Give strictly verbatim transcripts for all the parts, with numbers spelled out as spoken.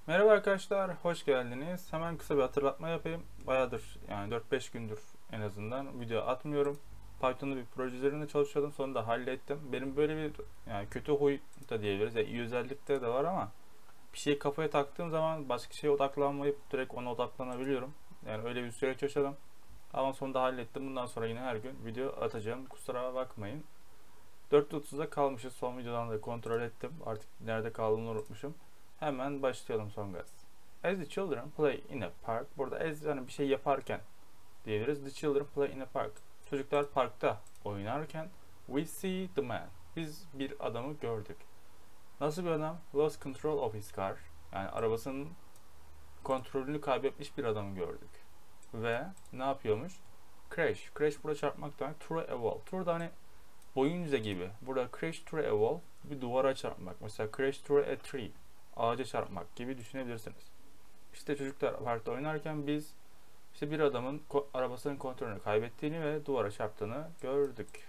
Merhaba arkadaşlar, hoş geldiniz. Hemen kısa bir hatırlatma yapayım. Bayağıdır, yani dört beş gündür en azından video atmıyorum. Python'da bir proje üzerinde çalışıyordum, sonra da hallettim. Benim böyle bir yani kötü huy da diyebiliriz, yani iyi özellikleri de var ama bir şeyi kafaya taktığım zaman başka şeye odaklanmayıp direkt ona odaklanabiliyorum. Yani öyle bir süreç yaşadım. Ama sonunda hallettim. Bundan sonra yine her gün video atacağım. Kusura bakmayın. dört otuzda kalmışız. Son videodan da kontrol ettim. Artık nerede kaldığımı unutmuşum. Hemen başlayalım son gaz. As the children play in a park. Burada as yani bir şey yaparken diyebiliriz. The children play in a park. Çocuklar parkta oynarken we see the man. Biz bir adamı gördük. Nasıl bir adam? Lost control of his car. Yani arabasının kontrolünü kaybetmiş bir adamı gördük. Ve ne yapıyormuş? Crash. Crash burada çarpmak demek. Through a wall. Through hani boyunca gibi. Burada crash through a wall bir duvara çarpmak. Mesela crash through a tree. Ağaca çarpmak gibi düşünebilirsiniz. İşte çocuklar parkta oynarken biz işte bir adamın ko arabasının kontrolünü kaybettiğini ve duvara çarptığını gördük.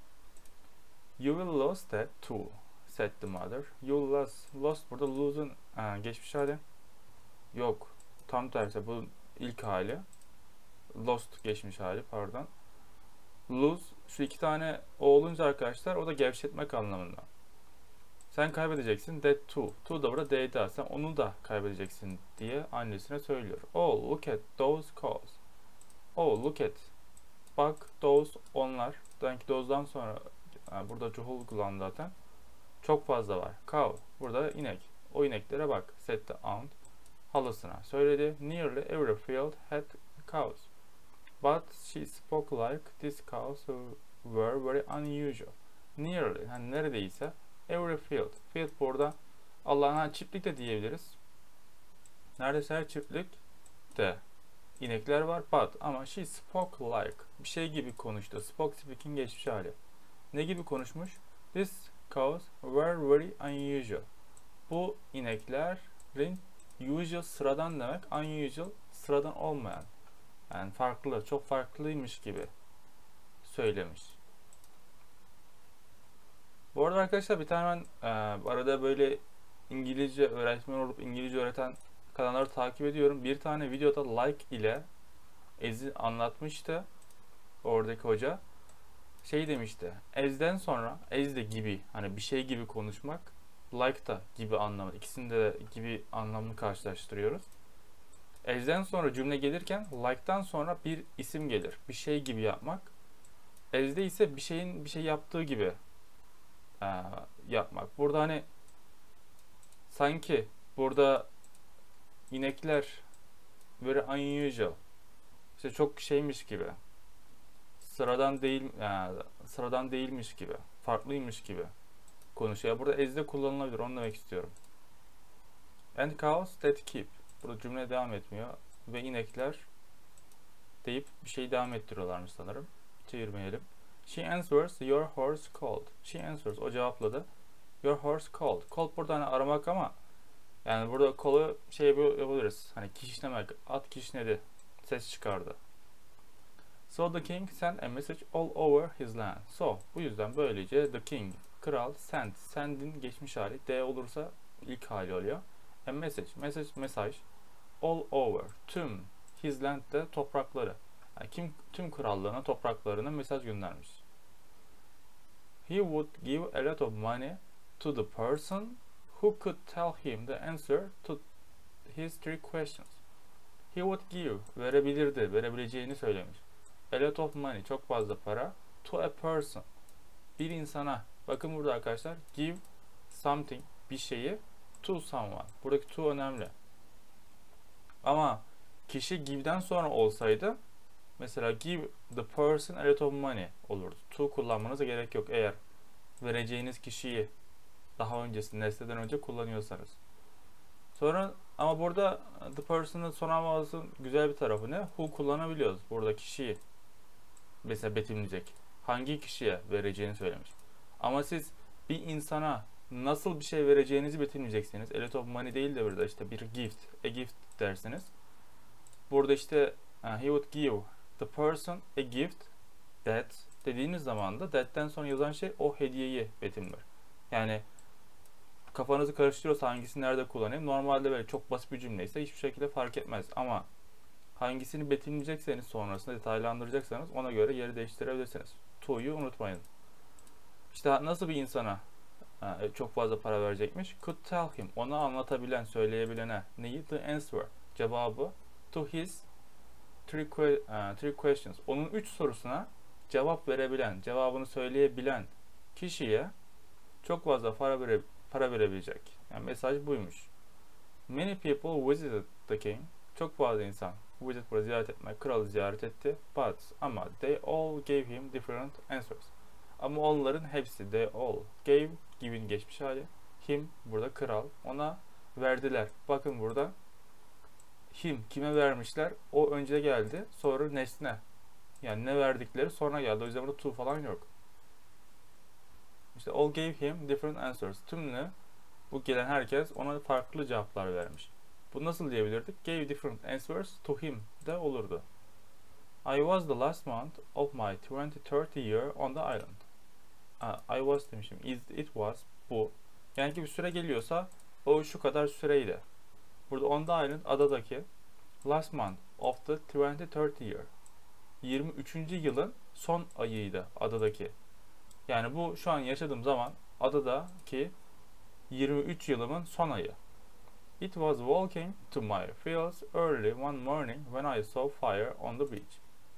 You will lose that too, said the mother. You will lose. Lost burada lose'un geçmiş hali. Yok. Tam tersi bu ilk hali. Lost geçmiş hali pardon. Lose şu iki tane o olunca arkadaşlar o da gevşetmek anlamında. Sen kaybedeceksin that too. Too da burada D'de. Sen onu da kaybedeceksin diye annesine söylüyor. Oh look at those cows. Oh look at. Bak those onlar. Sanki those'dan sonra yani burada cuhul kullandı zaten. Çok fazla var. Cow. Burada inek. O ineklere bak. Said the aunt. Halasına söyledi. Nearly every field had cows. But she spoke like these cows were very unusual. Nearly. Yani neredeyse every field. Field burada Allah'ın çiftlik de diyebiliriz. Neredeyse her çiftlikte inekler var. But ama she spoke like bir şey gibi konuştu. Spoke speaking geçmiş hali. Ne gibi konuşmuş? These cows were very unusual. Bu ineklerin usual sıradan demek. Unusual sıradan olmayan. Yani farklı, çok farklıymış gibi söylemiş. Bu arada arkadaşlar bir tane ben e, arada böyle İngilizce öğretmen olup İngilizce öğreten kanalları takip ediyorum. Bir tane videoda like ile Ez'i anlatmıştı. Oradaki hoca şey demişti. Ez'den sonra Ez de gibi hani bir şey gibi konuşmak, like da gibi anlamı. İkisinde de gibi anlamını karşılaştırıyoruz. Ez'den sonra cümle gelirken like'tan sonra bir isim gelir. Bir şey gibi yapmak. Ez'de ise bir şeyin bir şey yaptığı gibi e, yapmak. Burada hani sanki burada inekler very unusual. İşte çok şeymiş gibi. Sıradan değil yani sıradan değilmiş gibi. Farklıymış gibi konuşuyor. Burada ez'de kullanılabilir. Onu demek istiyorum. And cows that keep. Burada cümle devam etmiyor. Ve inekler deyip bir şey devam ettiriyorlarmış sanırım. Çevirmeyelim. She answers your horse called. She answers. O cevapladı. Your horse called. Called burada hani aramak ama yani burada call'u şey yapabiliriz. Hani kişnemek. At kişnedi. Ses çıkardı. So the king sent a message all over his land. So bu yüzden böylece the king kral sent. Send'in geçmiş hali. D olursa ilk hali oluyor. A message. Message mesaj. All over. Tüm. His land'de toprakları. Yani kim tüm krallığına topraklarına mesaj göndermiş. He would give a lot of money to the person who could tell him the answer to his three questions. He would give verebilirdi, verebileceğini söylemiş. A lot of money çok fazla para to a person bir insana. Bakın burada arkadaşlar give something bir şeyi to someone. Buradaki to önemli. Ama kişi give'den sonra olsaydı mesela give the person a lot of money olurdu. To kullanmanıza gerek yok eğer vereceğiniz kişiyi daha öncesinde nesneden önce kullanıyorsanız. Sonra ama burada the person'ın son alması güzel bir tarafı ne? Who kullanabiliyoruz. Burada kişiyi mesela betimleyecek. Hangi kişiye vereceğini söylemiş. Ama siz bir insana nasıl bir şey vereceğinizi betimleyeceksiniz. A lot of money değil de burada işte bir gift, a gift dersiniz. Burada işte uh, he would give the person a gift that dediğiniz zaman da that'ten sonra yazan şey o hediyeyi betimler. Yani kafanızı karıştırıyorsa hangisini nerede kullanayım? Normalde böyle çok basit bir cümleyse hiçbir şekilde fark etmez. Ama hangisini betimleyecekseniz, sonrasında detaylandıracaksanız ona göre yeri değiştirebilirsiniz. To'yu unutmayın. İşte nasıl bir insana çok fazla para verecekmiş? Could tell him. Ona anlatabilen, söyleyebilene. Neyi? The answer. Cevabı. To his three, que uh, three questions. Onun üç sorusuna cevap verebilen, cevabını söyleyebilen kişiye çok fazla para, vere para verebilecek. Yani mesaj buymuş. Many people visited the king. Çok fazla insan visit burada ziyaret etmek, kralı ziyaret etti. But ama they all gave him different answers. Ama onların hepsi, they all gave, given geçmiş hali. Him burada kral, ona verdiler. Bakın burada him kime vermişler? O önce geldi, sonra nesne. Yani ne verdikleri sonra geldi. O yüzden burada to falan yok. İşte all gave him different answers. Tümlü bu gelen herkes ona farklı cevaplar vermiş. Bu nasıl diyebilirdik? Gave different answers to him de olurdu. I was the last month of my twenty thirty year on the island. I was demişim. It, it was bu. Yani ki bir süre geliyorsa o şu kadar süreydi. Burada on the island adadaki last month of the twenty thirty year. yirmi üçüncü yılın son ayıydı adadaki. Yani bu şu an yaşadığım zaman adadaki yirmi üç yılımın son ayı. It was walking to my fields early one morning when I saw fire on the beach.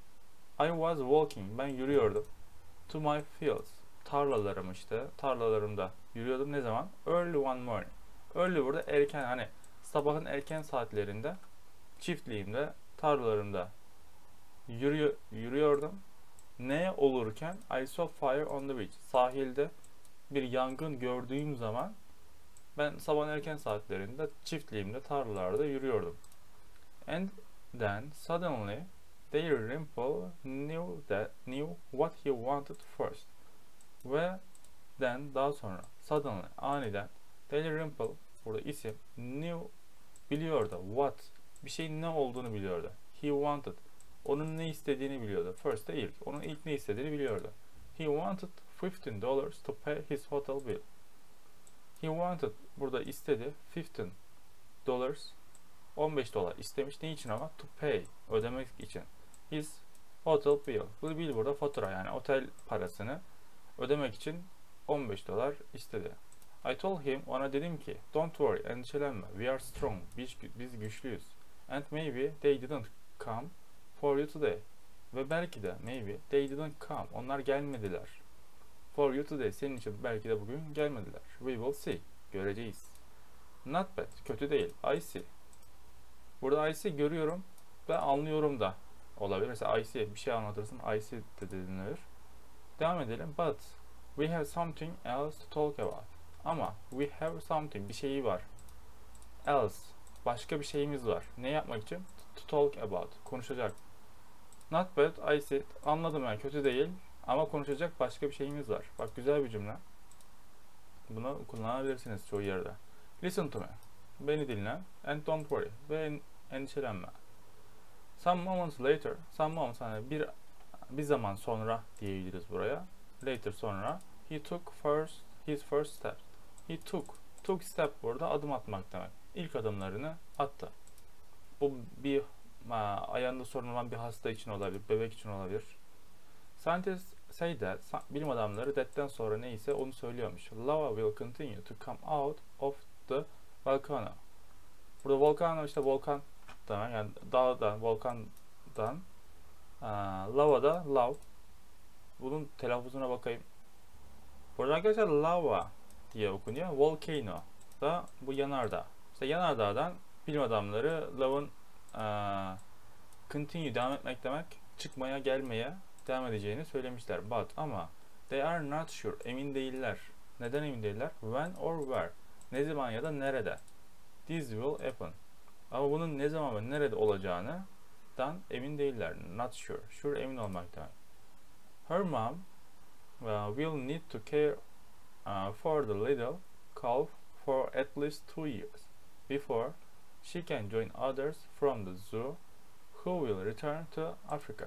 I was walking. Ben yürüyordum. To my fields. Tarlalarım işte. Tarlalarımda yürüyordum. Ne zaman? Early one morning. Early burada erken, hani sabahın erken saatlerinde çiftliğimde, tarlalarımda yürüyor, yürüyordum. Ne olurken? I saw fire on the beach. Sahilde bir yangın gördüğüm zaman ben sabahın erken saatlerinde çiftliğimde, tarlalarda yürüyordum. And then suddenly Dalrymple knew that knew what he wanted first. Ve then daha sonra suddenly aniden Dalrymple burada isim knew biliyordu. What bir şeyin ne olduğunu biliyordu. He wanted onun ne istediğini biliyordu. First de ilk. Onun ilk ne istediğini biliyordu. He wanted fifteen dollars to pay his hotel bill. He wanted burada istedi fifteen dollars on beş dolar istemiş. Ne için ama? To pay ödemek için. His hotel bill. Bu bill burada fatura, yani otel parasını ödemek için on beş dolar istedi. I told him, ona dedim ki don't worry, endişelenme. We are strong. Biz, biz güçlüyüz. And maybe they didn't come for you today. Ve belki de maybe they didn't come. Onlar gelmediler. For you today. Senin için belki de bugün gelmediler. We will see. Göreceğiz. Not bad. Kötü değil. I see. Burada I see görüyorum ve anlıyorum da olabilir. Mesela I see bir şey anlatırsın. I see de denilir. Devam edelim. But we have something else to talk about. Ama we have something. Bir şeyi var. Else. Başka bir şeyimiz var. Ne yapmak için? To talk about. Konuşacak. Not bad. I see. Anladım yani. Kötü değil. Ama konuşacak başka bir şeyimiz var. Bak güzel bir cümle. Bunu kullanabilirsiniz çoğu yerde. Listen to me. Beni dinle. And don't worry. Ve endişelenme. Some moments later. Some moments hani bir bir zaman sonra diyebiliriz buraya. Later sonra. He took first his first step. He took. Took step burada adım atmak demek. İlk adımlarını attı. Bu bir ayağında sorun olan bir hasta için olabilir. Bebek için olabilir. Scientists say that, bilim adamları that'ten sonra neyse onu söylüyormuş. Lava will continue to come out of the volcano. Burada volcano işte volkan demek, yani dağdan, volkandan. Aa, lava da lav. Bunun telaffuzuna bakayım. Burada arkadaşlar lava diye okunuyor. Volcano da bu yanardağ. İşte yanardağdan bilim adamları lavın aa, continue devam etmek demek, çıkmaya gelmeye devam edeceğini söylemişler. But ama they are not sure. Emin değiller. Neden emin değiller? When or where. Ne zaman ya da nerede. This will happen. Ama bunun ne zaman ve nerede olacağını dan emin değiller. Not sure. Sure emin olmak demek. Her mom uh, will need to care uh, for the little calf for at least two years before she can join others from the zoo who will return to Africa.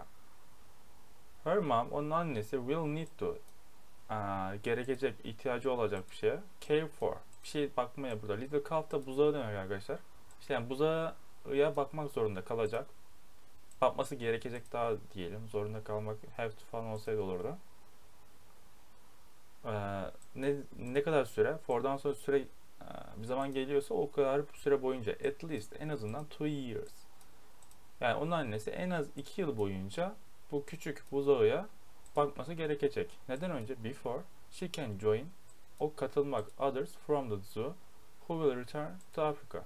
Her mom, onun annesi will need to uh, gerekecek, ihtiyacı olacak bir şeye care for, bir şey bakmaya burada. Little calf da buzağı demek arkadaşlar. İşte yani buzağıya bakmak zorunda kalacak. Bakması gerekecek daha diyelim. Zorunda kalmak have to falan olsaydı olurdu. Ee, ne, ne kadar süre? For'dan sonra süre e, bir zaman geliyorsa o kadar süre boyunca at least en azından two years. Yani onun annesi en az iki yıl boyunca bu küçük buzağıya bakması gerekecek. Neden önce? Before she can join, o katılmak, others from the zoo who will return to Africa.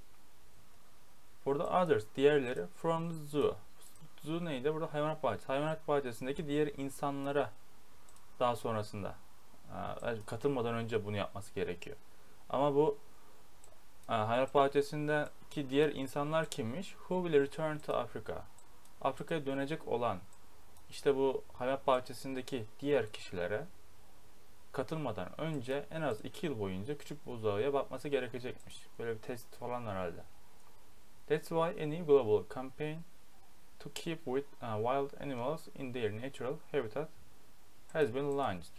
Burada others, diğerleri, from the zoo. Zoo neydi? Burada hayvanat bahçesi. Hayvanat bahçesindeki diğer insanlara daha sonrasında katılmadan önce bunu yapması gerekiyor. Ama bu hayvanat bahçesindeki diğer insanlar kimmiş? Who will return to Africa? Afrika'ya dönecek olan, işte bu hayvanat bahçesindeki diğer kişilere katılmadan önce en az iki yıl boyunca küçük buzağıya bakması gerekecekmiş. Böyle bir test falan herhalde. That's why a new global campaign to keep with uh, wild animals in their natural habitat has been launched.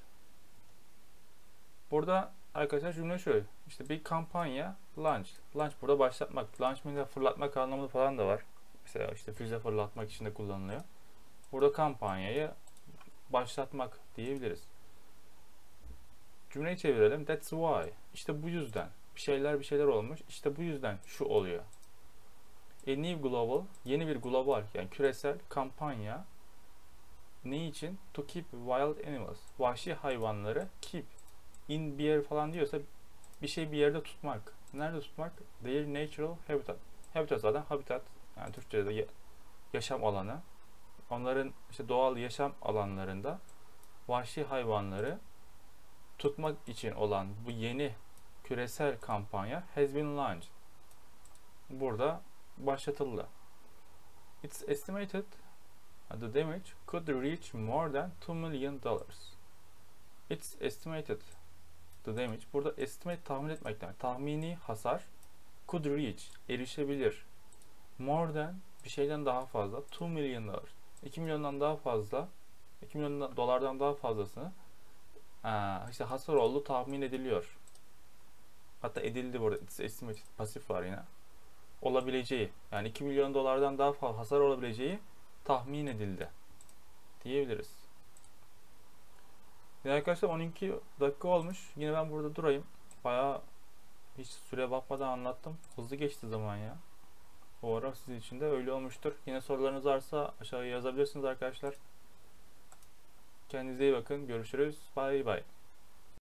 Burada arkadaşlar cümle şöyle. İşte bir kampanya launch. Launch burada başlatmak. Launch mesela fırlatmak anlamında falan da var. Mesela işte füze fırlatmak için de kullanılıyor. Burada kampanyayı başlatmak diyebiliriz. Cümleyi çevirelim. That's why. İşte bu yüzden. Bir şeyler bir şeyler olmuş. İşte bu yüzden şu oluyor. A new global, yeni bir global yani küresel kampanya ne için? To keep wild animals, vahşi hayvanları keep in bir yer falan diyorsa bir şey bir yerde tutmak. Nerede tutmak? Their natural habitat. Habitat zaten habitat. Yani Türkçe'de yaşam alanı. Onların işte doğal yaşam alanlarında vahşi hayvanları tutmak için olan bu yeni küresel kampanya has been launched. Burada başlatıldı. It's estimated the damage could reach more than two million dollars. It's estimated the damage. Burada estimate tahmin etmek demek. Tahmini hasar could reach erişebilir. More than bir şeyden daha fazla. two million dollars. iki milyondan daha fazla. iki milyon dolardan daha fazlasını aa, işte hasar olduğu tahmin ediliyor. Hatta edildi burada. It's estimated. Pasif var yine. Olabileceği. Yani iki milyon dolardan daha fazla hasar olabileceği tahmin edildi. Diyebiliriz. Yani arkadaşlar on iki dakika olmuş. Yine ben burada durayım. Bayağı hiç süre bakmadan anlattım. Hızlı geçti zaman ya. Umarım sizin için de öyle olmuştur. Yine sorularınız varsa aşağıya yazabilirsiniz arkadaşlar. Kendinize iyi bakın. Görüşürüz. Bye bye.